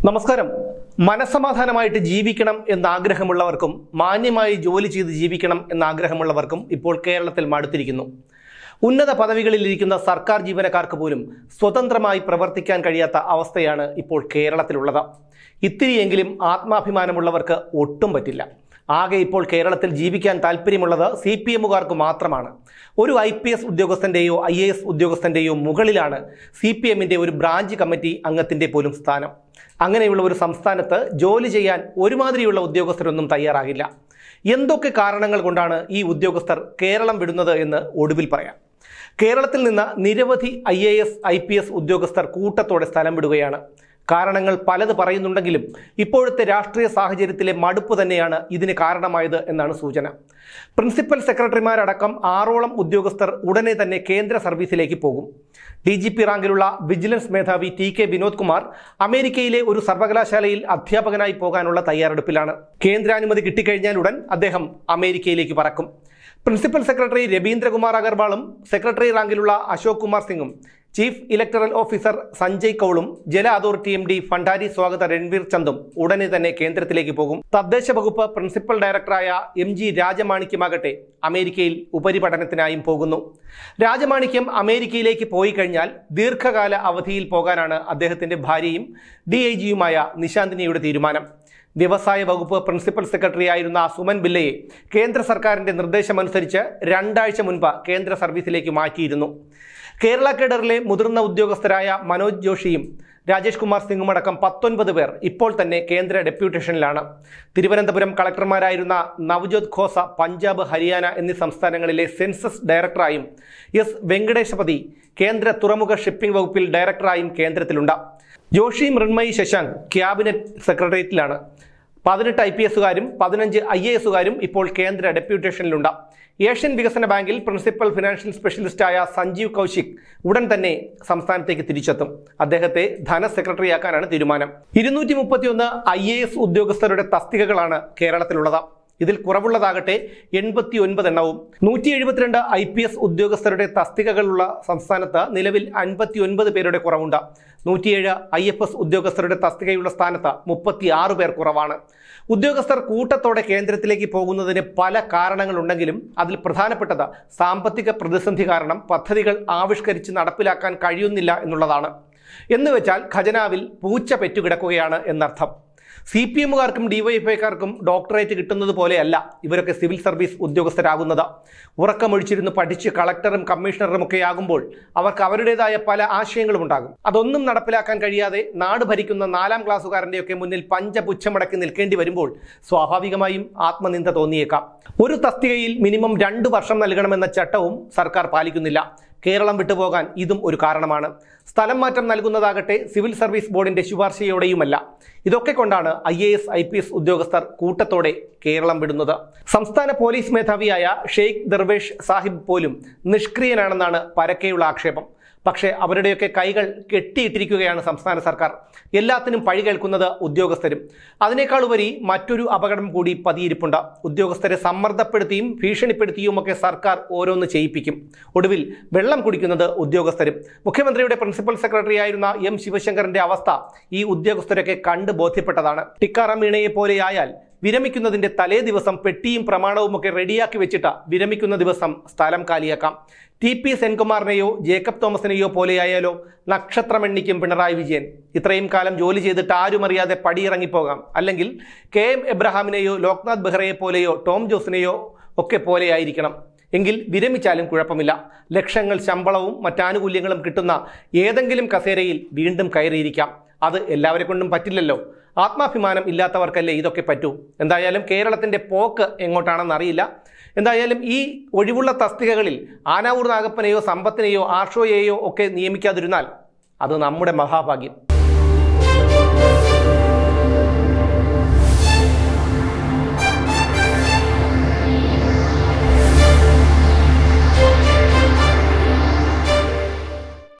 നമസ്കാരം. മനസ്സമാധാനമായിട്ട് ജീവിക്കണം എന്ന ആഗ്രഹമുള്ളവർക്കും മാന്യമായി ജോലി ചെയ്ത് ജീവിക്കണം എന്ന ആഗ്രഹമുള്ളവർക്കും ഇപ്പോൾ കേരളത്തിൽ മടുത്തിരിക്കുന്നു. ഉന്നത പദവികളിലിരിക്കുന്ന സർക്കാർ ജീവനക്കാർക്ക് പോലും സ്വതന്ത്രമായി പ്രവർത്തിക്കാൻ കഴിയാത്ത അവസ്ഥയാണ് ഇപ്പോൾ കേരളത്തിലുള്ളത്. ഇത്തിരിയെങ്കിലും ആത്മാഭിമാനമുള്ളവർക്ക് ഒട്ടും പറ്റില്ല. ആകെ ഇപ്പോൾ കേരളത്തിൽ ജീവിക്കാൻ താല്പര്യമുള്ളത് CPMകാർക്ക് മാത്രമാണ്. ഒരു IPS ഉദ്യോഗസ്ഥൻ്റെയോ IAS ഉദ്യോഗസ്ഥൻ്റെയോ മുകളിലാണ് CPMൻ്റെ ഒരു ബ്രാഞ്ച് കമ്മിറ്റി അംഗത്തിൻ്റെ പോലും സ്ഥാനം. അങ്ങനെയുള്ള ഒരു സംസ്ഥാനത്ത് ജോലി ചെയ്യാൻ ഒരുമാതിരിയുള്ള ഉദ്യോഗസ്ഥരൊന്നും തയ്യാറാകില്ല. എന്തൊക്കെ കാരണങ്ങൾ കൊണ്ടാണ് ഈ ഉദ്യോഗസ്ഥർ കേരളം വിടുന്നത് എന്ന് ഒടുവിൽ പറയാം. കേരളത്തിൽ നിന്ന് നിരവധി IAS IPS ഉദ്യോഗസ്ഥർ കൂട്ടത്തോടെ സ്ഥലം വിടുകയാണ്. കാരണങ്ങൾ പലത് പറയുന്നുണ്ടെങ്കിലും ഇപ്പോഴത്തെ രാഷ്ട്രീയ സാഹചര്യത്തിലെ മടുപ്പ് തന്നെയാണ് ഇതിന് കാരണമായത് എന്നാണ് സൂചന. പ്രിൻസിപ്പൽ സെക്രട്ടറിമാരടക്കം 6ഓളം ഉദ്യോഗസ്ഥർ ഉടനെ തന്നെ കേന്ദ്ര സർവീസിലേക്ക് പോകും. DGP റാങ്കിലുള്ള വിജിലൻസ് മേധാവി TK വിനോദ് കുമാർ അമേരിക്കയിലെ ഒരു സർവകലാശാലയിൽ അധ്യാപകനായി പോകാനുള്ള തയ്യാറെടുപ്പിലാണ്. കേന്ദ്രാനുമതി കിട്ടിക്കഴിഞ്ഞാൽ ഉടൻ അദ്ദേഹം അമേരിക്കയിലേക്ക് പറക്കും. പ്രിൻസിപ്പൽ സെക്രട്ടറി രവീന്ദ്രകുമാർ അഗർവാളും സെക്രട്ടറി റാങ്കിലുള്ള അശോക് കുമാർ സിംഗും ചീഫ് ഇലക്ടറൽ ഓഫീസർ സഞ്ജയ് കൗളും ജല അതോറിറ്റി MD ഭണ്ഡാരി സ്വാഗത രൺവീർ ചന്ദും ഉടനെ തന്നെ കേന്ദ്രത്തിലേക്ക് പോകും. തദ്ദേശ വകുപ്പ് പ്രിൻസിപ്പൽ ഡയറക്ടറായ MG രാജമാണിക്യമാകട്ടെ അമേരിക്കയിൽ ഉപരിപഠനത്തിനായും പോകുന്നു. രാജമാണിക്യം അമേരിക്കയിലേക്ക് പോയി കഴിഞ്ഞാൽ ദീർഘകാല അവധിയിൽ പോകാനാണ് അദ്ദേഹത്തിന്റെ ഭാര്യയും DIGയുമായ നിശാന്തിനിയുടെ തീരുമാനം. വ്യവസായ വകുപ്പ് പ്രിൻസിപ്പൽ സെക്രട്ടറി ആയിരുന്ന സുമൻ പിള്ളയെ കേന്ദ്ര സർക്കാരിന്റെ നിർദ്ദേശമനുസരിച്ച് 2 ആഴ്ച മുൻപ് കേന്ദ്ര സർവീസിലേക്ക് മാറ്റിയിരുന്നു. കേരള കേഡറിലെ മുതിർന്ന ഉദ്യോഗസ്ഥരായ മനോജ് ജോഷിയും രാജേഷ് കുമാർ സിംഗും അടക്കം 19 പേർ ഇപ്പോൾ തന്നെ കേന്ദ്ര ഡെപ്യൂട്ടേഷനിലാണ്. തിരുവനന്തപുരം കളക്ടർമാരായിരുന്ന നവ്ജോത് ഖോസ പഞ്ചാബ്, ഹരിയാന എന്നീ സംസ്ഥാനങ്ങളിലെ സെൻസസ് ഡയറക്ടറായും S വെങ്കടേശപതി കേന്ദ്ര തുറമുഖ ഷിപ്പിംഗ് വകുപ്പിൽ ഡയറക്ടറായും കേന്ദ്രത്തിലുണ്ട്. ജോഷി മൃണ്മയി ശശാങ്ക് ക്യാബിനറ്റ് സെക്രട്ടേറിയറ്റിലാണ്. 18 IPSകാരും 15 IASകാരും ഇപ്പോൾ കേന്ദ്ര ഡെപ്യൂട്ടേഷനിലുണ്ട്. ഏഷ്യൻ വികസന ബാങ്കിൽ പ്രിൻസിപ്പൽ ഫിനാൻഷ്യൽ സ്പെഷ്യലിസ്റ്റായ സഞ്ജീവ് കൗശിക് ഉടൻ തന്നെ സംസ്ഥാനത്തേക്ക് തിരിച്ചെത്തും. അദ്ദേഹത്തെ ധന സെക്രട്ടറിയാക്കാനാണ് തീരുമാനം. 231 IAS ഉദ്യോഗസ്ഥരുടെ തസ്തികകളാണ് കേരളത്തിലുള്ളത്. ഇതിൽ കുറവുള്ളതാകട്ടെ 89 എണ്ണവും. 172 IPS ഉദ്യോഗസ്ഥരുടെ തസ്തികകളുള്ള സംസ്ഥാനത്ത് നിലവിൽ 59 പേരുടെ കുറവുണ്ട്. 107 IFS ഉദ്യോഗസ്ഥരുടെ തസ്തികയുള്ള സ്ഥാനത്ത് 36 പേർ കുറവാണ്. ഉദ്യോഗസ്ഥർ കൂട്ടത്തോടെ കേന്ദ്രത്തിലേക്ക് പോകുന്നതിന് പല കാരണങ്ങളുണ്ടെങ്കിലും അതിൽ പ്രധാനപ്പെട്ടത് സാമ്പത്തിക പ്രതിസന്ധി കാരണം പദ്ധതികൾ ആവിഷ്കരിച്ച് നടപ്പിലാക്കാൻ കഴിയുന്നില്ല എന്നുള്ളതാണ്. എന്നുവെച്ചാൽ ഖജനാവിൽ പൂച്ച പെറ്റുകിടക്കുകയാണ് എന്നർത്ഥം. CPMകാർക്കും DYFIക്കാർക്കും ഡോക്ടറേറ്റ് കിട്ടുന്നത് പോലെയല്ല ഇവരൊക്കെ സിവിൽ സർവീസ് ഉദ്യോഗസ്ഥരാകുന്നത്. ഉറക്കമൊഴിച്ചിരുന്ന് പഠിച്ച് കളക്ടറും കമ്മീഷണറും ഒക്കെ ആകുമ്പോൾ അവർക്ക് അവരുടേതായ പല ആശയങ്ങളും ഉണ്ടാകും. അതൊന്നും നടപ്പിലാക്കാൻ കഴിയാതെ നാട് ഭരിക്കുന്ന 4ാം ക്ലാസ്സുകാരൻ്റെയൊക്കെ മുന്നിൽ പഞ്ചപുച്ഛമടക്കി നിൽക്കേണ്ടി വരുമ്പോൾ സ്വാഭാവികമായും ആത്മനിന്ദ തോന്നിയേക്കാം. ഒരു തസ്തികയിൽ മിനിമം 2 വർഷം നൽകണമെന്ന ചട്ടവും സർക്കാർ പാലിക്കുന്നില്ല. കേരളം വിട്ടുപോകാൻ ഇതും ഒരു കാരണമാണ്. സ്ഥലം മാറ്റം നൽകുന്നതാകട്ടെ സിവിൽ സർവീസ് ബോർഡിന്റെ ശുപാർശയോടെയുമല്ല. ഇതൊക്കെ കൊണ്ടാണ് IAS IPS ഉദ്യോഗസ്ഥർ കൂട്ടത്തോടെ കേരളം വിടുന്നത്. സംസ്ഥാന പോലീസ് മേധാവിയായ ഷെയ്ഖ് ദർവേഷ് സാഹിബ് പോലും നിഷ്ക്രിയനാണെന്നാണ് പരക്കെയുള്ള ആക്ഷേപം. പക്ഷേ അവരുടെയൊക്കെ കൈകൾ കെട്ടിയിട്ടിരിക്കുകയാണ് സംസ്ഥാന സർക്കാർ. എല്ലാത്തിനും പഴി കേൾക്കുന്നത് ഉദ്യോഗസ്ഥരും. അതിനേക്കാൾ ഉപരി മറ്റൊരു അപകടം കൂടി പതിയിരിപ്പുണ്ട്. ഉദ്യോഗസ്ഥരെ സമ്മർദ്ദപ്പെടുത്തിയും ഭീഷണിപ്പെടുത്തിയുമൊക്കെ സർക്കാർ ഓരോന്ന് ചെയ്യിപ്പിക്കും. ഒടുവിൽ വെള്ളം കുടിക്കുന്നത് ഉദ്യോഗസ്ഥരും. മുഖ്യമന്ത്രിയുടെ പ്രിൻസിപ്പൽ സെക്രട്ടറി ആയിരുന്ന M ശിവശങ്കറിന്റെ അവസ്ഥ ഈ ഉദ്യോഗസ്ഥരൊക്കെ കണ്ട് ബോധ്യപ്പെട്ടതാണ്. ടിക്കാറാം മീണയെ പോലെയായാൽ വിരമിക്കുന്നതിന്റെ തലേ ദിവസം പെട്ടിയും പ്രമാണവും ഒക്കെ റെഡിയാക്കി വെച്ചിട്ട് വിരമിക്കുന്ന ദിവസം സ്ഥലം കാലിയാക്കാം. TP സെൻകുമാറിനെയോ ജേക്കബ് തോമസിനെയോ പോലെയായാലോ നക്ഷത്രമെണ്ണിക്കും പിണറായി വിജയൻ. ഇത്രയും കാലം ജോലി ചെയ്തിട്ട് ആരും അറിയാതെ പടിയിറങ്ങിപ്പോകാം. അല്ലെങ്കിൽ KM എബ്രഹാമിനെയോ ലോക്നാഥ് ബെഹ്റയെ പോലെയോ ടോം ജോസിനെയോ ഒക്കെ പോലെയായിരിക്കണം. എങ്കിൽ വിരമിച്ചാലും കുഴപ്പമില്ല. ലക്ഷങ്ങൾ ശമ്പളവും മറ്റാനുകൂല്യങ്ങളും കിട്ടുന്ന ഏതെങ്കിലും കസേരയിൽ വീണ്ടും കയറിയിരിക്കാം. അത് എല്ലാവരെ കൊണ്ടും പറ്റില്ലല്ലോ. ആത്മാഭിമാനം ഇല്ലാത്തവർക്കല്ലേ ഇതൊക്കെ പറ്റൂ. എന്തായാലും കേരളത്തിന്റെ പോക്ക് എങ്ങോട്ടാണെന്ന് അറിയില്ല. എന്തായാലും ഈ ഒഴിവുള്ള തസ്തികകളിൽ ആനാവൂർ നാഗപ്പനെയോ സമ്പത്തിനെയോ ആർഷോയെയോ ഒക്കെ നിയമിക്കാതിരുന്നാൽ അത് നമ്മുടെ മഹാഭാഗ്യം.